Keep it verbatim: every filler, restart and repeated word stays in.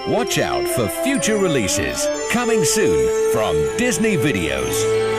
Watch out for future releases coming soon from Disney Videos.